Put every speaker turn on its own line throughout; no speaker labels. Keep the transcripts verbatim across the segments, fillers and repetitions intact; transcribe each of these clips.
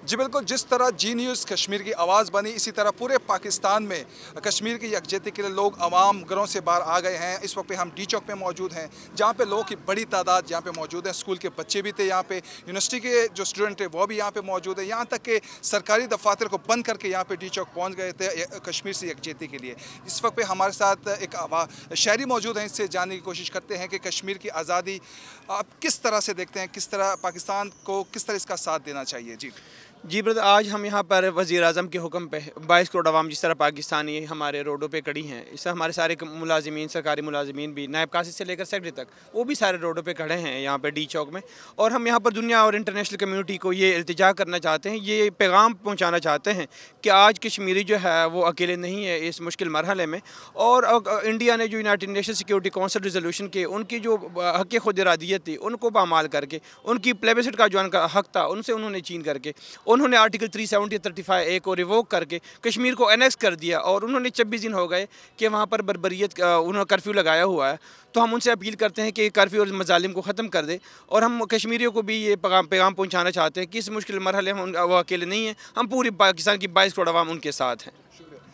जी बिल्कुल, जिस तरह जी न्यूज़ कश्मीर की आवाज़ बनी, इसी तरह पूरे पाकिस्तान में कश्मीर की यकजहती के लिए लोग आवाम घरों से बाहर आ गए हैं। इस वक्त पे हम डी चौक पे मौजूद हैं, जहाँ पे लोगों की बड़ी तादाद यहाँ पे मौजूद है। स्कूल के बच्चे भी थे यहाँ पे, यूनिवर्सिटी के जो स्टूडेंट थे वो भी यहाँ पे मौजूद है। यहाँ तक कि सरकारी दफातर को बंद करके यहाँ पे डी चौक पहुँच गए थे कश्मीर से यकजहती के लिए। इस वक्त पे हमारे साथ एक शहरी मौजूद हैं, इससे जानने की कोशिश करते हैं कि कश्मीर की आज़ादी आप किस तरह से देखते हैं, किस तरह पाकिस्तान को किस तरह इसका साथ देना चाहिए। जी
जी ब्रदर, आज हम यहाँ पर वज़ीर आज़म के हुक्म पे बाईस करोड़ आवाम जिस तरह पाकिस्तानी हमारे रोडों पे खड़ी हैं, इससे हमारे सारे मुलाजिमीन, सरकारी मुलाजिमीन भी नायब कासिद से लेकर सेक्रेटरी तक वो भी सारे रोडों पे खड़े हैं यहाँ पे डी चौक में। और हम यहाँ पर दुनिया और इंटरनेशनल कम्युनिटी को ये इल्तिजा करना चाहते हैं, ये पैगाम पहुँचाना चाहते हैं कि आज कश्मीरी जो है वो अकेले नहीं है इस मुश्किल मरहले में। और इंडिया ने जो United Nation Security Council resolution के उनकी जो हक़ खुद इरादियत थी उनको पामाल करके, उनकी प्लेबिसिट का जो उनका हक़ था उनसे उन्होंने छीन करके उन्होंने आर्टिकल तीन सौ सत्तर थर्टी फाइव ए को रिवोक करके कश्मीर को एनेक्स कर दिया। और उन्होंने छब्बीस दिन हो गए कि वहाँ पर बर्बरियत उन्होंने कर्फ्यू लगाया हुआ है। तो हम उनसे अपील करते हैं कि कर्फ्यू और मजालिम को ख़त्म कर दे। और हम कश्मीरियों को भी ये पैगाम पैगाम पहुँचाना चाहते हैं कि इस मुश्किल मरहले में वो अकेले नहीं हैं, हम पूरी पाकिस्तान की बाईस करोड़ आवाम उनके साथ हैं।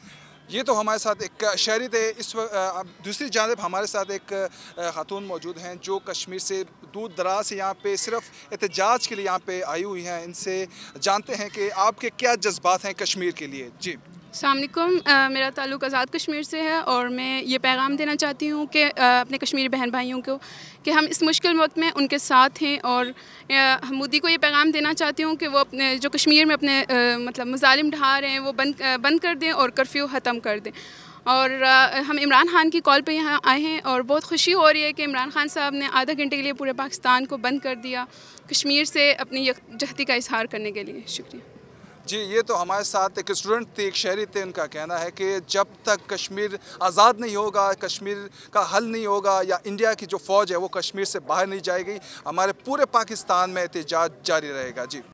ये तो हमारे साथ एक शहरी थे। इस वक्त दूसरी जानब हमारे साथ एक खातून मौजूद हैं जो कश्मीर से दूर दराज से यहाँ पे सिर्फ एहतजाज के लिए यहाँ पे आई हुई हैं। इनसे जानते हैं कि आपके क्या जज्बात हैं कश्मीर के लिए। जी
अस्सलाम वालेकुम, मेरा ताल्लुक़ आज़ाद कश्मीर से है और मैं ये पैगाम देना चाहती हूँ कि अपने कश्मीरी बहन भाइयों को कि हम इस मुश्किल वक्त में उनके साथ हैं। और मोदी को ये पैगाम देना चाहती हूँ कि वो अपने जो कश्मीर में अपने आ, मतलब मज़ालिम ढा रहे हैं वो बंद बंद कर दें और कर्फ्यू ख़त्म कर दें। और आ, हम इमरान खान की कॉल पे यहाँ आए हैं और बहुत खुशी हो रही है कि इमरान खान साहब ने आधा घंटे के लिए पूरे पाकिस्तान को बंद कर दिया कश्मीर से अपनी यकजहती का इजहार करने के लिए। शुक्रिया।
जी, ये तो हमारे साथ एक स्टूडेंट थे, एक शहरी थे। उनका कहना है कि जब तक कश्मीर आज़ाद नहीं होगा, कश्मीर का हल नहीं होगा या इंडिया की जो फ़ौज है वो कश्मीर से बाहर नहीं जाएगी, हमारे पूरे पाकिस्तान में एहतजाज जारी रहेगा। जी।